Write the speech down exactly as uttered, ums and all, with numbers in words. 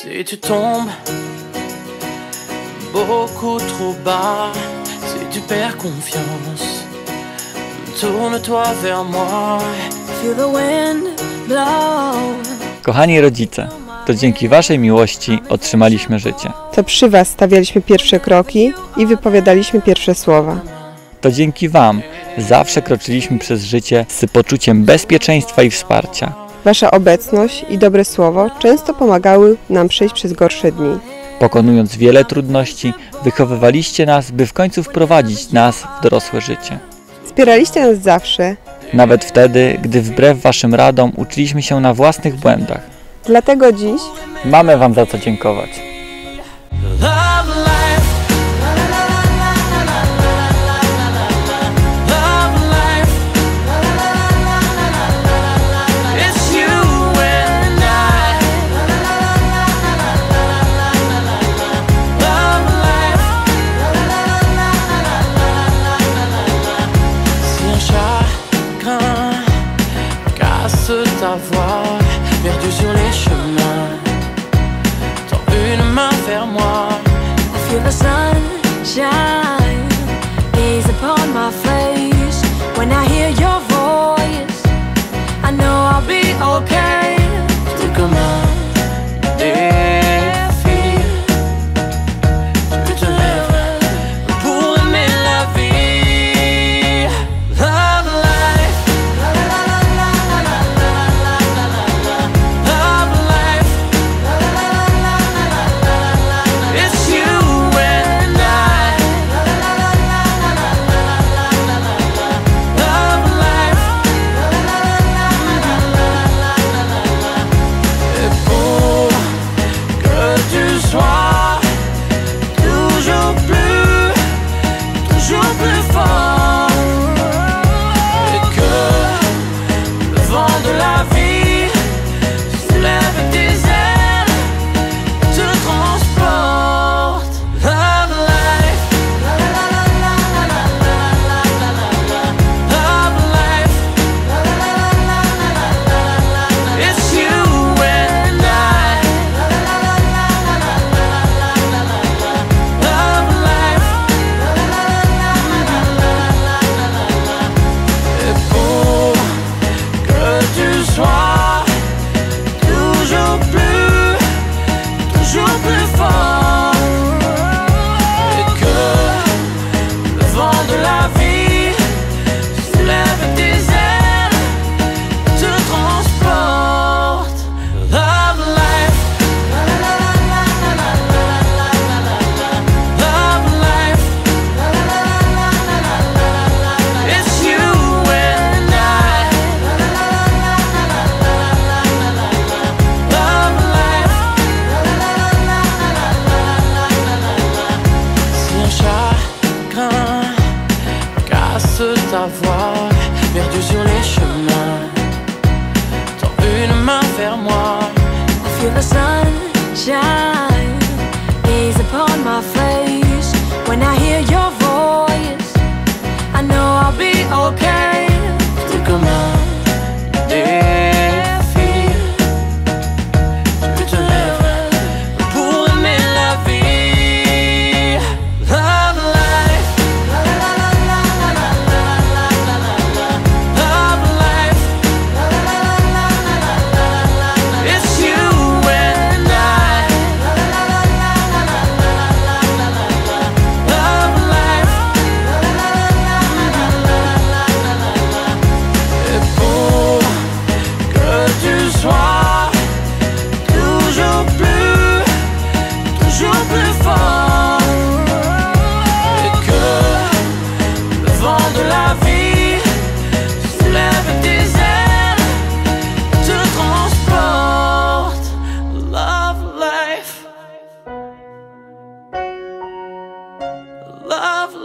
Si tu tombes beaucoup trop bas, si tu perds confiance, tourne-toi vers moi. Feel the wind blow. Kochani rodzice, to dzięki waszej miłości otrzymaliśmy życie. To przy was stawialiśmy pierwsze kroki i wypowiadaliśmy pierwsze słowa. To dzięki wam zawsze kroczyliśmy przez życie z poczuciem bezpieczeństwa i wsparcia. Wasza obecność i dobre słowo często pomagały nam przejść przez gorsze dni. Pokonując wiele trudności, wychowywaliście nas, by w końcu wprowadzić nas w dorosłe życie. Wspieraliście nas zawsze. Nawet wtedy, gdy wbrew waszym radom uczyliśmy się na własnych błędach. Dlatego dziś mamy wam za co dziękować. Ta voix perdue sur les chemins, tends une main vers moi. I feel the sun shine, gaze upon my face. When I hear your voice, I know I'll be okay. C'est comme un défi, tu te lèves pour aimer la vie. Love life. Ta voix perdue sur les chemins, tends une main vers moi. I feel the sun shine, gaze upon my face. When I hear your voice, I know I'll be okay. C'est comme un défi, tu te lèves pour aimer la vie. Love life. Love